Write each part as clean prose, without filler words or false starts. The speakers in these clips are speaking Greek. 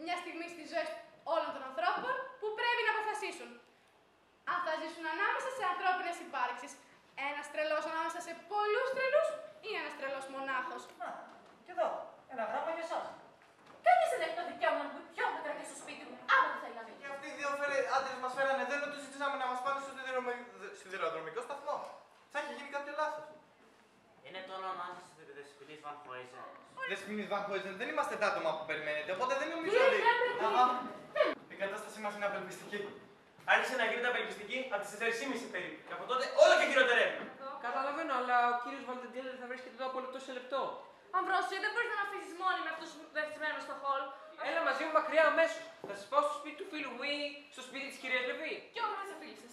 μια στιγμή στις ζωές όλων των ανθρώπων που πρέπει να αποφασίσουν αν θα ζήσουν ανάμεσα σε ανθρώπινες υπάρξεις. Ένας τρελός ανάμεσα σε πολλούς τρελούς ή ένας τρελός μονάχος. Να, και εδώ, ένα γράμμα για εσάς. Κανείς δεν έχει το δικαίωμα να μου πει ποιον θα κρατήσει στο σπίτι μου, άμα δεν θέλει να μείνει. Και αυτοί οι δύο άντρες μας φέρανε εδώ, ενώ τους ζητήσαμε να μας πάνε στο σιδηροδρομικό σταθμό. Θα έχει γίνει κάποιο λάθος. Είναι το όνομά σας Δεσποινής Βαν Χόιζεν. Δεσποινής Βαν Χόιζεν, δεν είμαστε τα άτομα που περιμένετε, οπότε δεν νομίζω ότι. Η κατάστασή μας είναι απελπιστική. Άρχισε να γίνεται απελπιστική από τις 4:30 περίπου. Και από τότε όλο και χειροτερεύει. Καταλαβαίνω, αλλά ο κύριος Βαλτεντιέλη θα βρίσκεται εδώ από λεπτό σε λεπτό. Αμβρόσιο, δεν μπορείς να με αφήσεις μόνη με αυτούς βεθισμένους στο χολ. Έλα μαζί μου μακριά αμέσως. Θα σας πάω στο σπίτι του φίλου μου ή στο σπίτι της κυρίας Λεβί. Κι όμως δεν σε φίλησες.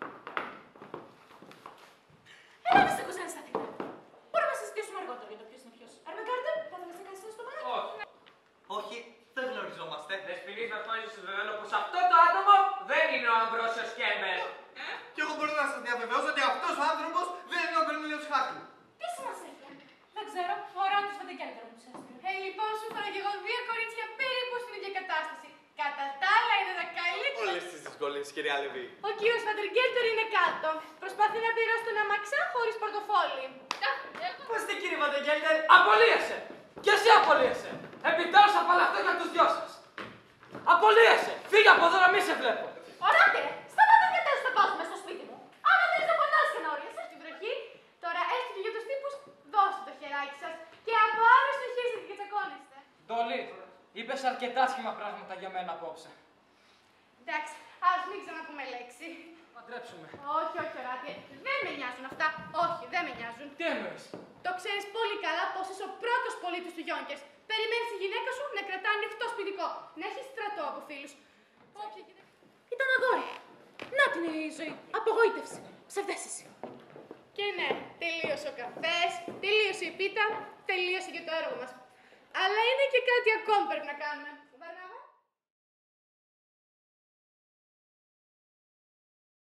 Ελάτε στο κουζένι στα θύματα. Μπορούμε να συζητήσουμε αργότερα για το ποιος είναι ποιος. Αρμεγκάρντερ, θα ήθελες να κάνεις ένα στο μαγαζί. Όχι. Όχι, δεν γνωριζόμαστε. Δεσποινής Βαν Χόιζεν, σας βεβαιώνω πως αυτό το άτομο δεν είναι ο Αμβρόσιος Κέμπερ. Και εγώ μπορώ να σας διαβεβαιώσω ότι αυτός ο άνθρωπος δεν είναι ο Κορνήλιος Χάκλου. Τι σημασία έχει. Δεν ξέρω, ο ρώτης Βαντεκέλτερ μου τους έστειλε. Λοιπόν, σου έφερα και εγώ δύο κορίτσια περίπου στην ίδια κατάσταση. Κατά τα άλλα είναι τα καλύτερα. Όλες τις δυσκολίες, κυρία Λεβί. Ο κύριος Βαντεργέλτερ είναι κάτω. Προσπαθεί να πληρώσει τον αμαξά χωρίς πορτοφόλι. Πώς είστε κύριε Βαντεγγέλτερ, απολύεσαι! Και εσύ απολύεσαι! Επιτέλους απαλλαχτώ για τους δυο σας! Απολύεσαι! Φύγε από εδώ να μην σε βλέπω! Οράτε, σταμάτα για τέλος να πάω μες στο σπίτι μου. Άμα θέλεις να πονάς και να οριάσαι. Στην βροχή, τώρα έστω και για τους τύπους, δώστε το χεράκι σας και από αύριο στοχίζετε και τσακώνεστε. Ντόλι, είπες αρκετά άσχημα πράγματα για μένα απόψε. Εντάξει, ας μην ξαναπούμε λέξη. Παντρέψουμε. Όχι, όχι, Οράτη, δεν με νοιάζουν αυτά. Όχι, δεν με νοιάζουν. Τι εννοείς? Το ξέρεις πολύ καλά πως είσαι ο πρώτος πολίτης του Γιόνκερς. Περιμένεις τη γυναίκα σου να κρατάει ανοιχτό σπιτικό, να έχει στρατό από φίλους. Όχι, Ήταν αγόρι. Να την η ζωή. Απογοήτευση. Ψευδαίσθηση. και ναι, τελείωσε ο καφές, τελείωσε η πίτα, τελείωσε και το έργο μας. Αλλά είναι και κάτι ακόμη πρέπει να κάνουμε.